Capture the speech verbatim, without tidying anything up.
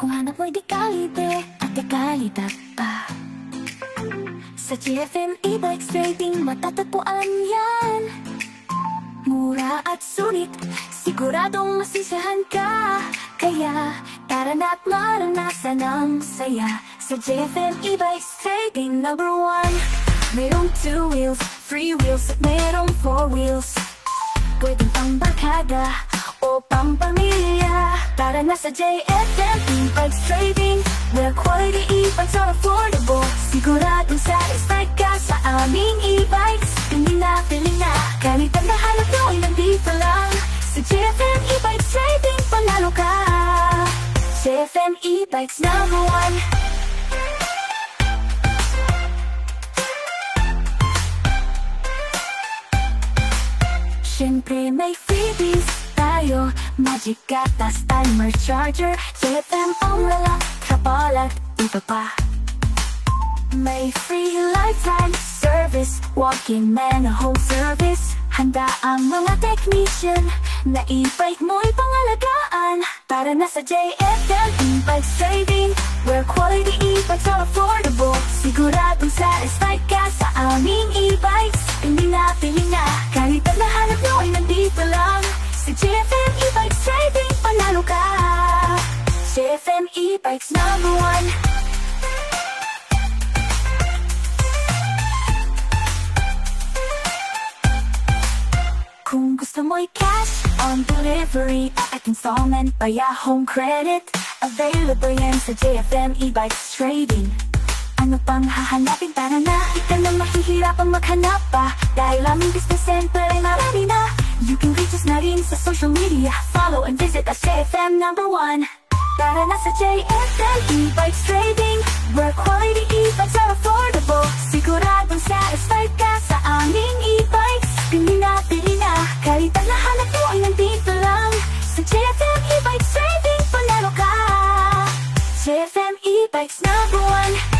Kung hanap mo'y di kalite at di kalidad pa, sa J F M E-Bikes Trading matatagpuan yan. Mura at sulit, siguradong masisiyahan ka. Kaya tara na't maranasan ang saya sa J F M E-Bikes Trading number one. Mayroong two wheels, three wheels at mayroong four wheels. Pwedeng pambarkada o pampamilya. Tara na sa J F M E-Bikes Trading, where quality e-bikes are affordable. Siguradong satisfied ka sa aming e-bikes. Pili na, pili na, kahit ang nahanap mo ay nandito lang. Sa J F M E-Bikes Trading, panalo ka. J F M E-Bikes number one. Siyempre may freebies tayo, magic gatas, timer, charger, J F M umbrella, trapal at iba pa. May free lifetime service, walk-in man home service. Handa ang mga technician na e-bike mo'y pangalagaan. Tara na sa J F M E-Bikes Trading, where quality e-bikes are affordable. Siguradong satisfied ka sa aming e-bikes. Pili na, pili na, kahit ang nahanap mo ay nandito lang. Sa J F M E-Bikes Trading, panalo ka. J F M E-Bikes number one. Kung gusto mo'y cash on delivery at installment via home credit, available yan sa J F M E-Bikes Trading. Ano pang hahanapin? Tara na, di ka na mahihirapang maghanap pa, dahil aming business center ay marami na. You can reach us na rin sa social media, follow and visit us J F M number one. Tara na sa J F M E-Bikes Trading, where quality e-bikes are affordable. Siguradong satisfied ka sa aming e-bikes. Pili na, pili na, kahit ang nahanap mo ay nandito lang. Sa J F M E-Bikes Trading, panalo ka. J F M E-Bikes number one.